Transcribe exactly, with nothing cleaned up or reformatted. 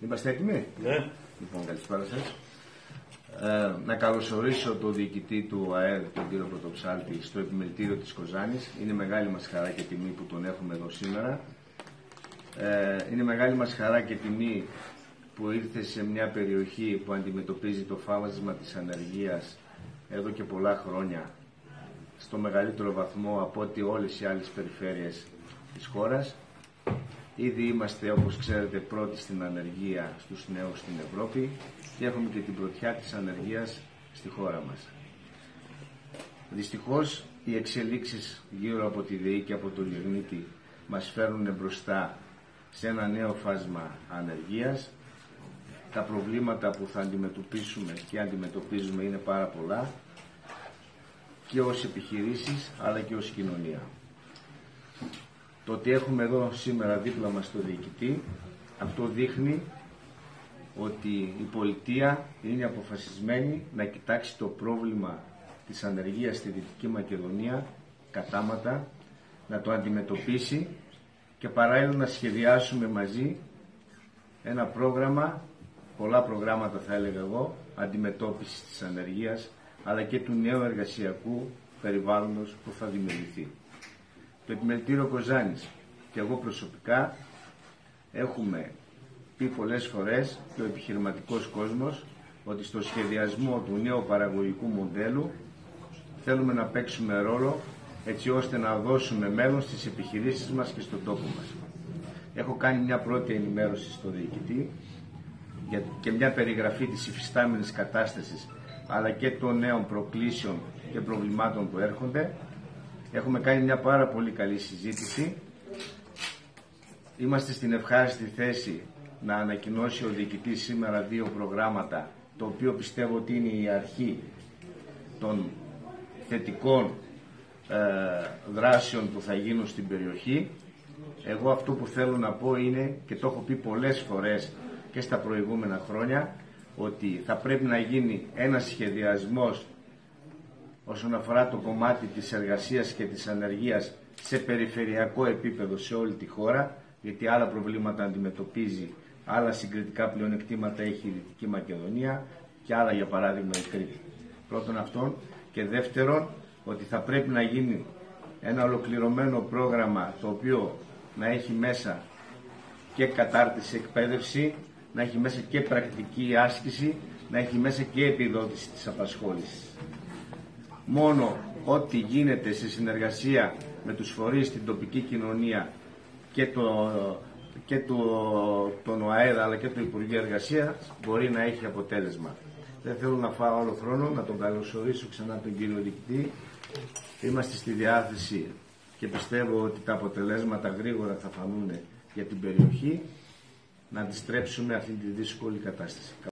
Είμαστε έτοιμοι? Ναι. Λοιπόν, καλησπέρα σας. Ε, να καλωσορίσω τον διοικητή του ΑΕΔ, τον κύριο Πρωτοψάλτη, στο επιμελητήριο της Κοζάνης. Είναι μεγάλη μας χαρά και τιμή που τον έχουμε εδώ σήμερα. Ε, είναι μεγάλη μας χαρά και τιμή που ήρθε σε μια περιοχή που αντιμετωπίζει το φάβασμα της ανεργίας εδώ και πολλά χρόνια, στο μεγαλύτερο βαθμό από ό,τι όλες οι άλλες περιφέρειες της χώρας. Ήδη είμαστε, όπως ξέρετε, πρώτοι στην ανεργία στους νέους στην Ευρώπη και έχουμε και την πρωτιά της ανεργίας στη χώρα μας. Δυστυχώς, οι εξελίξεις γύρω από τη ΔΕΗ και από το Λιγνίτη μας φέρνουν μπροστά σε ένα νέο φάσμα ανεργίας. Τα προβλήματα που θα αντιμετωπίσουμε και αντιμετωπίζουμε είναι πάρα πολλά και ως επιχειρήσεις αλλά και ως κοινωνία. Το ότι έχουμε εδώ σήμερα δίπλα μας το διοικητή, αυτό δείχνει ότι η πολιτεία είναι αποφασισμένη να κοιτάξει το πρόβλημα της ανεργίας στη Δυτική Μακεδονία κατάματα, να το αντιμετωπίσει και παράλληλα να σχεδιάσουμε μαζί ένα πρόγραμμα, πολλά προγράμματα θα έλεγα εγώ, αντιμετώπισης της ανεργίας αλλά και του νέου εργασιακού περιβάλλοντος που θα δημιουργηθεί. Το επιμελητήριο Κοζάνης και εγώ προσωπικά έχουμε πει πολλές φορές και ο επιχειρηματικός κόσμος ότι στο σχεδιασμό του νέου παραγωγικού μοντέλου θέλουμε να παίξουμε ρόλο έτσι ώστε να δώσουμε μέλλον στις επιχειρήσεις μας και στον τόπο μας. Έχω κάνει μια πρώτη ενημέρωση στο διοικητή και μια περιγραφή της υφιστάμενης κατάστασης αλλά και των νέων προκλήσεων και προβλημάτων που έρχονται. Έχουμε κάνει μια πάρα πολύ καλή συζήτηση. Είμαστε στην ευχάριστη θέση να ανακοινώσει ο διοικητής σήμερα δύο προγράμματα, το οποίο πιστεύω ότι είναι η αρχή των θετικών ε, δράσεων που θα γίνουν στην περιοχή. Εγώ αυτό που θέλω να πω είναι, και το έχω πει πολλές φορές και στα προηγούμενα χρόνια, ότι θα πρέπει να γίνει ένας σχεδιασμός όσον αφορά το κομμάτι της εργασίας και της ανεργίας σε περιφερειακό επίπεδο σε όλη τη χώρα, γιατί άλλα προβλήματα αντιμετωπίζει, άλλα συγκριτικά πλεονεκτήματα έχει η Δυτική Μακεδονία και άλλα για παράδειγμα η Κρήτη. Πρώτον αυτόν, και δεύτερον ότι θα πρέπει να γίνει ένα ολοκληρωμένο πρόγραμμα το οποίο να έχει μέσα και κατάρτιση, εκπαίδευση, να έχει μέσα και πρακτική άσκηση, να έχει μέσα και επιδότηση της απασχόλησης. Μόνο ό,τι γίνεται σε συνεργασία με τους φορείς στην τοπική κοινωνία και, το, και το, τον ΟΑΕΔ αλλά και το Υπουργείο Εργασίας μπορεί να έχει αποτέλεσμα. Δεν θέλω να φάω άλλο χρόνο, να τον καλωσορίσω ξανά τον κύριο διοικητή. Είμαστε στη διάθεση και πιστεύω ότι τα αποτελέσματα γρήγορα θα φανούν για την περιοχή, να αντιστρέψουμε αυτή τη δύσκολη κατάσταση.